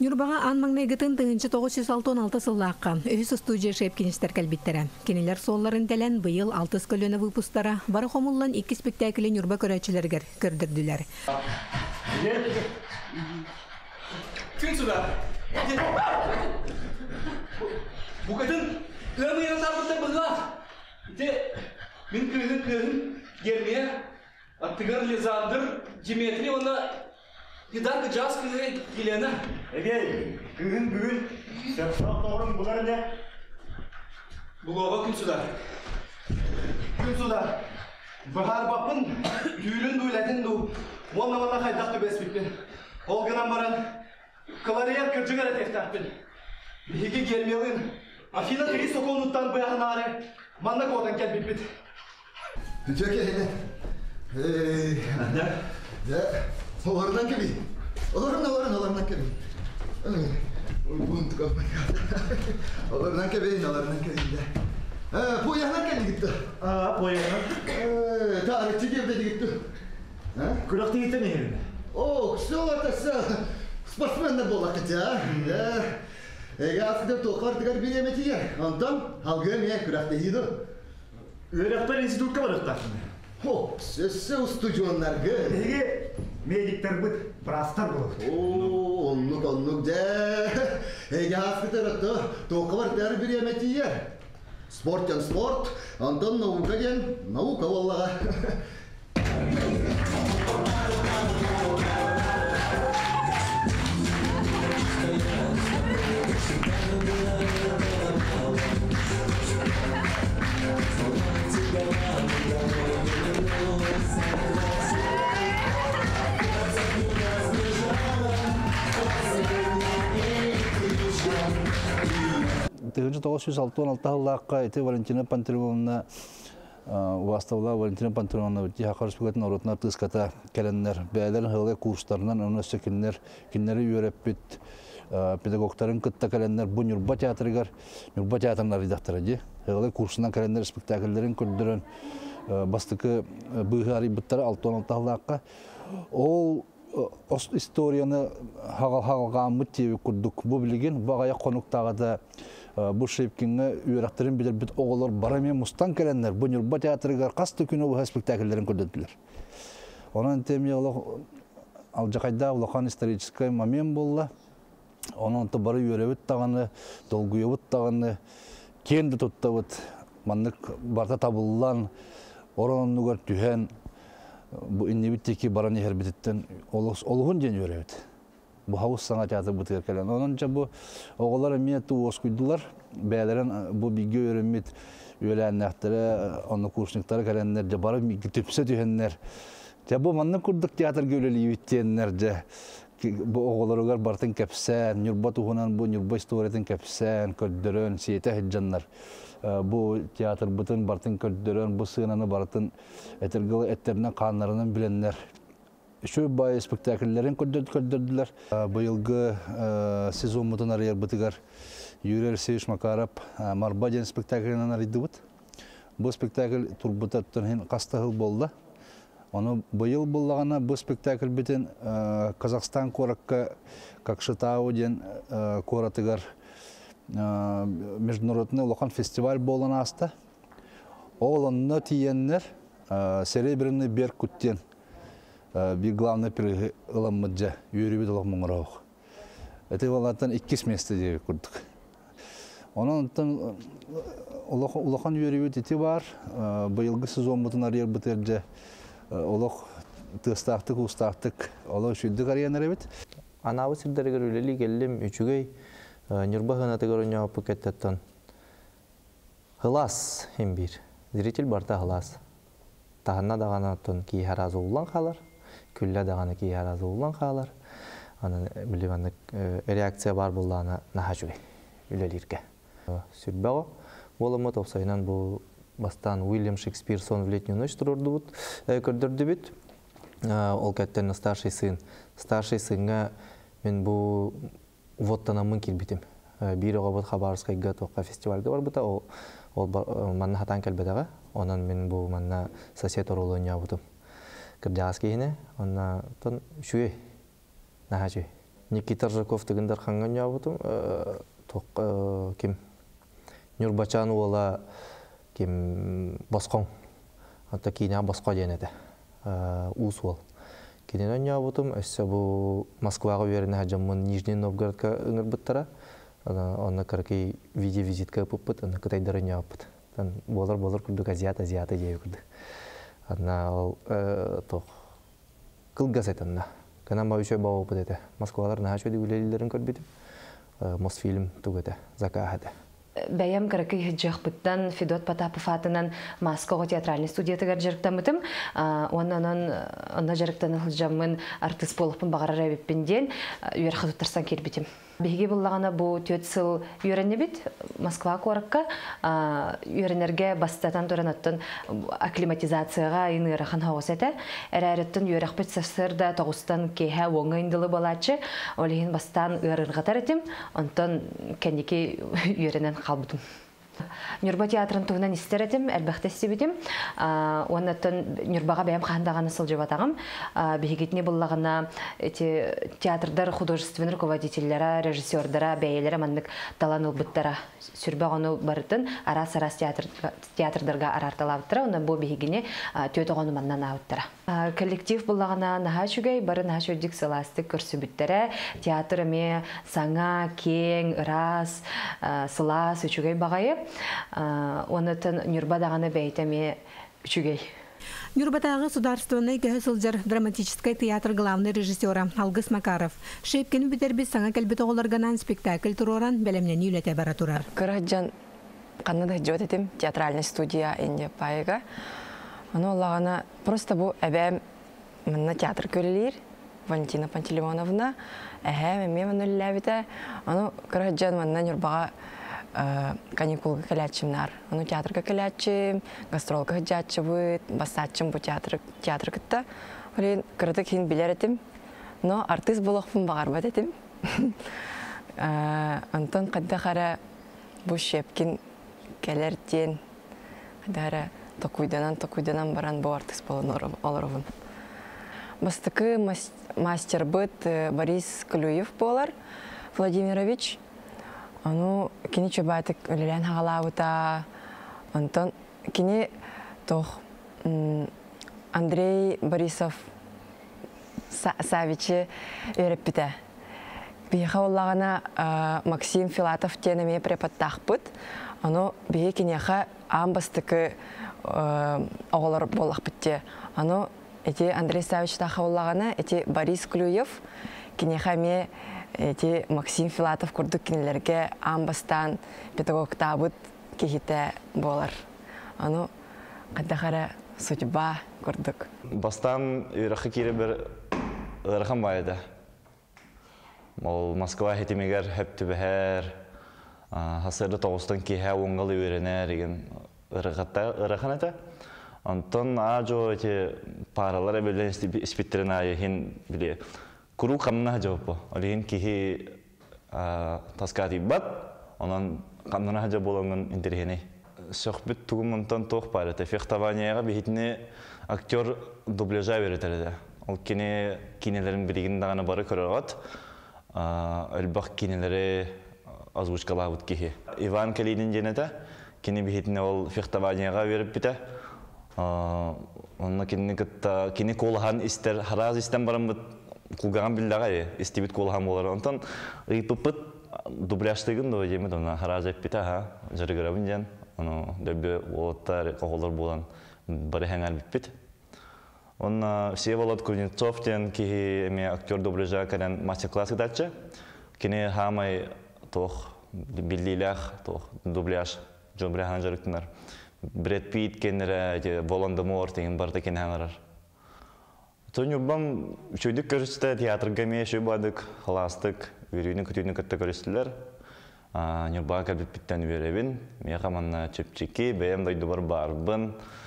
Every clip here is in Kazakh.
Нюрбаға анмаңнайгытын тыгынчы 916 сыллаққа өйіс студия шеп кеністер кәлбеттері. Кенелер солларын тәлән бұйыл 6 көліні выпустара бары қомылан 2 спектаклі Нюрба көрәтшілергер көрдірділер. Күн суда! Бұқатын өмі ертабытта бұға! Мен күйін гермия аттығар лезандыр жеметіне онда Едарғы жас күзі келені. Егей, күн бүгін сәпсақ тоғырын бұлар не? Бұғаға күн суда. Күн суда. Бұхар бапын үйілін бүйләтін ду. Онна қайдақты бәспекпен. Олғынан баран каларият күрджігер әтектақпен. Беге келмелін. Афина Крис оконуттан бұяғын ары. Манна қодан кәлбекпет. Жеке, Олардан кеби. Олардан кеби. Buntu kapmayı. Олардан кеби. Bu yana geldi gitti. Bu yana? Tarihçi gibi gitti. Kulakta gitti mi yerine? Kısa ortası. Sportsmen de bolak ya. Aslında tokar tıkar bir yemeti ya. Ondan halgın ya kulakta yedi. Öğretmen institutka var öğretmen. Sesi ustucunlar gel. Ege medikler bu brastar bu. Onluk de. Ege haskıtı tokar tıkar bir yemeti ya. Sport, ondan nauka gel. Nauka vallahi. Тыгынчы 916 жыллаққа эти Валентина Пантелеевна Ваставла Валентина Пантелеевна Тихахар Республикатын оротына тыската келеннер, бәлерін ғылы курстарынан өнөсі киннері үйреппет, педагогтарын кытта келеннер, бұл Нюрба театрыгар, Нюрба театрынар редактора де, ғылы курсынан келеннер спектакльдерін көрдірін, бастықы бұғы арибыттары 616 жыллаққа. Ол историяны хағалған мұттеві күрдік. Бұл білген, бағая қонуқтағада бұл шейіпкенге үйрақтырын білер біт оғылар барамен мұстан кәләнлер. Бұл Нюрба театрыгар қасты күні бұға спектакльдерін көрділділер. Онан теме алжақайда ұлақан историческай момент болла. Онан бары үйрәвіт тағаны, долгүйевіт тағаны, кенді тұттавыт, маннық барта табылылан, оранынығар түйен, bu innebitteki barani herbitinden olğun den öğret. Bu havuz sanat teatr bu terkelen. Onunca bu oğullar emniyette oskuydular. Beylerin bu bilgi öğrenmit öğrenenlere, onun kursnikleri gelenler de barı tüpse tühenler. Ya bu manna kurduk teatr göleli bittenler de bu oğullar bartın kapsan, Nürbə tuğunan bu Nürbə istoriyatın kapsan, kördürün, siyete hiccanlar. Bu teatr bütün bartın kördürün, bu sığınanı bartın etirgili etlerine kanlarının bilenler. Şu bayi spektakellerin kördürdüler. Bu yılgı sezon mutun arayar bıtıgar Юрий Алексеевич Макаров Марбаден spektakelinden araydı. Bu spektakel turbuta tutan kasta hıl boldu. Onu bu yıl bullağına bu spektakel biten Kazakistan korakka Kakşıtau den koratıgar международный улахан фестиваль болан аста. Оланны тиеннер серебряный берг күттен bir главный переғы ыламмыджа үйребет олақ мұңырауық. Это олаттан 2 месте деп көрдік. Onun улахан үйребет еті бар. Бұйылғы сезон бұтын арияр бұтырджа олақ тыстақтық, ұстақтық олақ үшілдік ариян әребет. Анауы сілдерігер өлелі келім үшігей Нюрба ханатыгар уняу пакеттен хылас hem bir. Зритель барта хылас. Тағанна дағана тон ки харазы улан қалар, күллі дағана ки харазы улан қалар. Аны біліманды реакция бар болдағына наға жүгей, үлелерге. Сүрбәғо болымы топсайынан бұл бастан Уильям Шекспир сон в летнюю ночь тұрырды бұд, көрдірді біт. Ол кәттен старший сын. Старший сынға мен бұл воттана мын келбетім. Bir оғабыт Хабаровскайға тоққа фестивальға бар бұта, ол манна хатан келбетаға. Онан мен бұл манна сосед орылы өне бұтым. Кіржағыз кейіне, онна тон шүйе, наға шүйе. Никита Ржаков тегендер ханган ябытым. Ким Нюрбачан уола ким Баскон. Ата киня Баска денеде. Усвол. Кинен ябытым. Эссе бу Москвага верене хаҗамын Нижний Новгородка ыңыр биттара. Аны карки визитка пуппыт, аны кытайдарын ябыт. Болар күрдүк азиаты жей күрдүк. Ана ол кылгас айтанна. Канам баушой бау пыдете. Москвалар нахашой дигулелерин көрбүтүп. Мосфильм тугете, закахате. Бәйем каракы хиджахбыттан Федот Потапов атынан Москва театральный студиятыгар жарыктамытым. Онна жарыктан хылжамын артист болуппун багара рабиппинден үйер хатуттарсан келбитим. Беги буллагана бу 4 сыл үйренне бит Москва коракка үйренерге бастатан туранаттан акклиматизацияга инырахан хавасата эрәреттен үйрәхбет сасырда тогустан кеһә оңайындылы балачы олеген бастан үйрәргатар этим онтон кендики үйренен калбытым. Нюрба театрын тугунан истеретим, әлбәхтә сибитим. Оннан Нюрбага бәям хандаганы сылжыбатагым. Бигитне буллагына эти театрдар художественный руководительләре, режиссерлары, бәяләре маннык таланыл биттара. Сүрбәгәне барытын арас театрдарга арарталаптыра. Оннан бу бигине төтөгәне маннан ауттыра. Коллектив буллагына нахачугай барын нахачудик сыласты көрсүбүттәре. Театрыме саңа, кең, рас, сылас үчүгай багайы. Онытын Нюрба дағаны бәйтәме үчүгей. Нюрбатағы сударственный государ драматический театр главный режиссера Алгыс Макаров. Шепкені бітербіз саңа кәлбеті оларганан спектакль тұроран бәлемнені үләте бара тұрар. Күрәджан қаннады жөт етім театральный студия энде пайыға. Оны олағана просто бұл әбәм мұнна театр көлелер Валентина Пантелеймоновна әхәм әме мұны үләбіті. Оны күрәджан мұнна Нюрбаға каникулга калячимнар. Ону театрга калячим, гастролга хаджачыбыт, басачым бу театр кытта. Олен кырдык хин билер этим, но артист болохпун багарбат этим. Антон кадда хара бу Шепкин келер тен. Кадара токуйданан баран бу артист болон олоровун. Бастыкы мастер быт Борис Клюев болар, Владимирович. Ану кини чобатык үлелен хагалабыта. Антон кини тох Андрей Борисов Савичи өреппите. Бейха оллагана Максим Филатов тенеме преподтахпыт. Ану бейе кинеха амбастыкы оголор болахпытте. Ану эти Андрей Савич таха оллагана эти Борис Клюев кинеха ме эти Максим Филатов курдук кинелерге амбастан педагог табыт кихите болар. Ану кадахара судьба курдук. Бастан үрәхи кире бер ырхан байда. Мол Москва хетимегер хепти бәһәр. Хасырда тогыстан киһә уңгыл үрәнә дигән ырхан ата. Антон ажо эти паралар белән испиттерна хин биле. Куру камна жопо. Олин кихи таскати бат, онан камна жа болгон интерхене. Сөхбит тугумунтан тох парате. Фехтованияга бихитне актер дубляжа беретерде. Ол кинелерин биригин дагана бары көрөгөт. Элбак кинелери озвучкалабыт кихи. Иван Калинин женете кини бихитне ол фехтованияга берип бите. Онна кини колхан истер хараз истен барамбыт. Кулган билдагай истибит колхан болар. Онтан риппыт дубляжтыгын да жеме дона харазеп бита ха. Жарыгырабын жан. Аны дөбө олоттар коголор болан бары хәңәл бит. Онна Всеволод Кузнецов тен ки эме актер дубляжа кадән мастер-класс гидачы. Кине хамай тох биллилах тох дубляж жобряхан жарыктынар. Брэд Питт кенере Волан-де-Морт деген барда кен хәңәрәр. Тонюбам чөйдік көрісті театрға меші бадық, халастық, үйрейінің күтейінің күтті көрістілер. Нюрбаға кәлбет біттен үйрейбін. Меға манна чөпчекі, бәйім дойды барбын.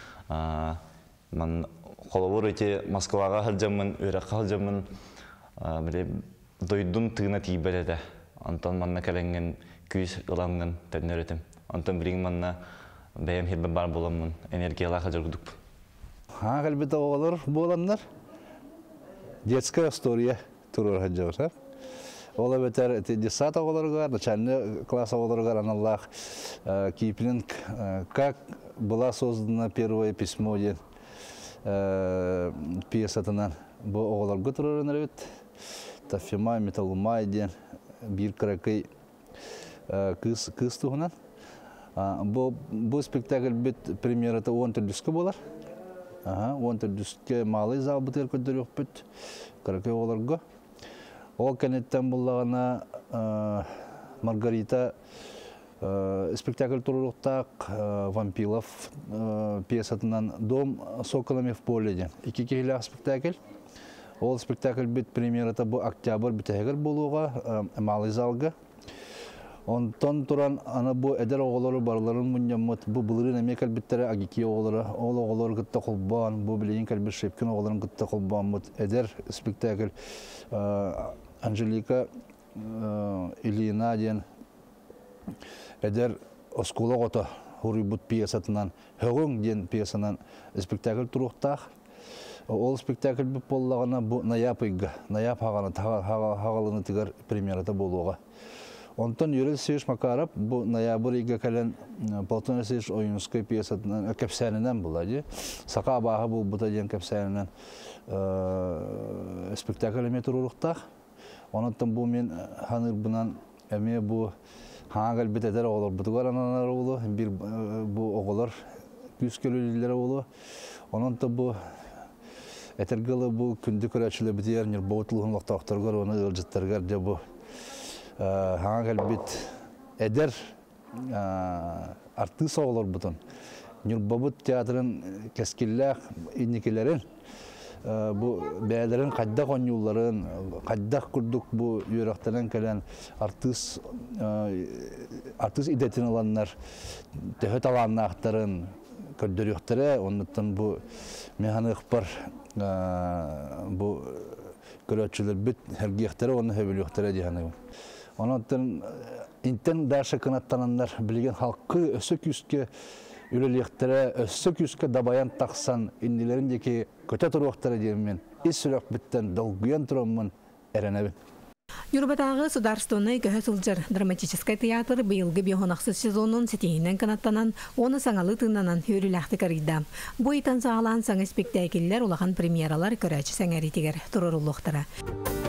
Қолауыр өте Москваға қалжамын, үйрек қалжамын. Дойдың тығына тейбеледі. Антон манна кәленген күйіс ұламын тәдін өретім. Антон білген манна бәйім хелбен бар боламын, энергиялы қалжар күдік. Кәлбет оғалар боландар. Детская история турur hajjawsa. Ола бетер 10 оголоргар, начальный класс оголоргар аналлах Киплинг, как была создана первое письмо ден пьесатынан. Бу оголоргы турарын әлбет. Тафима, металлумай ден, бир каракай кыз туғынан. Бу спектакль бит премьерата 10 түрдүскө болар. 10 түрдүскө малый зал бутер көдөрөк бит. Каракай оголоргы. Ол кенеттен буллагана Маргарита спектакль туруруктак Вампилов пьесатынан Дом соколами в поле ден. Ики кехилак спектакль. Ол спектакль бит премьерата бу октябрь битегер болууга малый залга. Онтон туран ана бу эдер оголору барларын муньяммат бу былырын эмекел биттере агики оголору ол оголор гытта колбан бу билейин калбир шепкин оголорун гытта колбанмыт эдер спектакль Анжелика Ильина ден эдер оскола гота хурибут пьесатынан хөгөң ден пьесанан спектакль туруктак. Ол спектакль бу боллагана бу ноябрьга ноябрь хаганы хагалыны тигер премьерата болууга. Онтон Юрий Севич Макаров бу ноябрьга кален Полтон Севич Оюнской пьесатынан кепсәненен булади. Сака багы бу бута ден кепсәненен спектакль метруруктак. Онтон бу мен ханыр бунан эме бу хагал битедер оголор бутугар аналар болу, бир бу оголор күз келүүлөр болу. Онтон бу этергелы бу күндү көрөчүлө битер нер ботлугун лактактаргар оны ылжыттаргар же бу хагал бит эдер артыс оголор бутун. Нер бабут театрын кескиллак инникелерин бу бәйләрен кадда конюлларын кадда курдук бу юрактан келен артыс идетин аланнар тәһәт аланнактарын көрдөрүктөрө оннан бу механик бар бу көрөчүлөр бит хергехтере оны хөбөлөктөрө дигән. Оннан интен дашы канаттанандар билген халкы өсө күскө Үлелектері өссік үскі дабаян тақсан иннелеріндекі көте тұруқтары деймін. Исүрек біттен долгуян тұрамын әренебін. Юрбатағы Сударстонный көһө сылжыр драматический театр быйылгы бейхонақсыз сезонын сетейінен канаттанан, оны саңалы тыңнанан хүріләқті қарыйда. Бұйтан сағалан саңы спектакеллер улахан премьералар көрәчі сәңәритігер тұрырулықтыра.